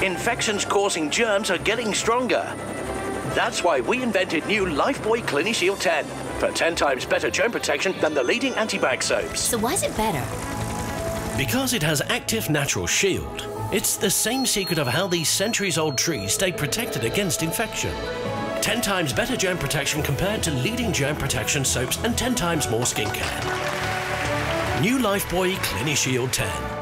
infections causing germs are getting stronger. That's why we invented new Lifebuoy Clini Shield 10 for 10 times better germ protection than the leading anti-bag soaps. So why is it better? Because it has Activ Naturol Shield. It's the same secret of how these centuries-old trees stay protected against infection. 10 times better germ protection compared to leading germ protection soaps and 10 times more skincare. New Lifebuoy Clini Shield 10.